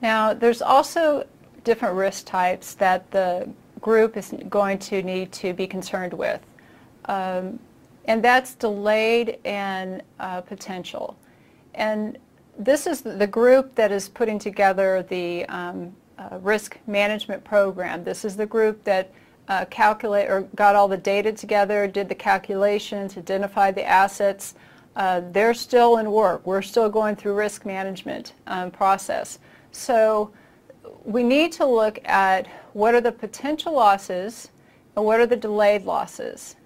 Now, there's also different risk types that the group is going to need to be concerned with. And that's delayed and potential. And this is the group that is putting together the risk management program. This is the group that got all the data together, did the calculations, identified the assets. They're still in work. We're still going through risk management process. So we need to look at what are the potential losses and what are the delayed losses.